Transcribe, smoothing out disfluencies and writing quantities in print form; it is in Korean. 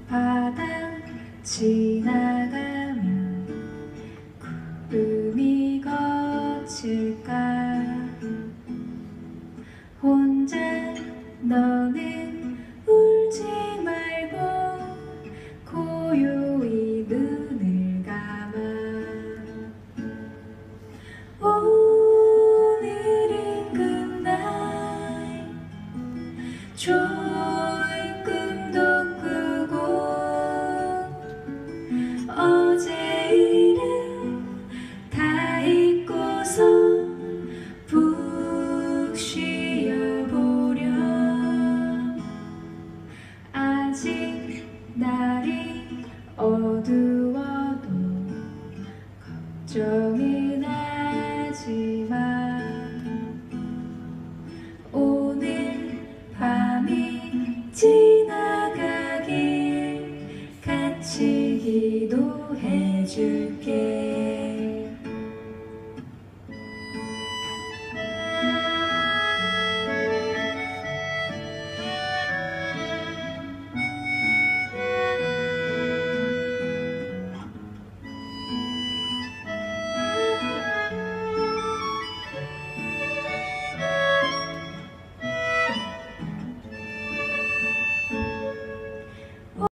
바다 지나가면 구름이 거칠까. 혼자 너는 울지 말고 고요히 눈을 감아. 오늘은 굿나잇. 좋은 꿈도 꾸고 어제 일은 다 잊고서 푹 쉬어보렴. 아직 날이 어두워도 걱정은 하지마. 오늘 밤이 지나가길 같이 기도해줄게.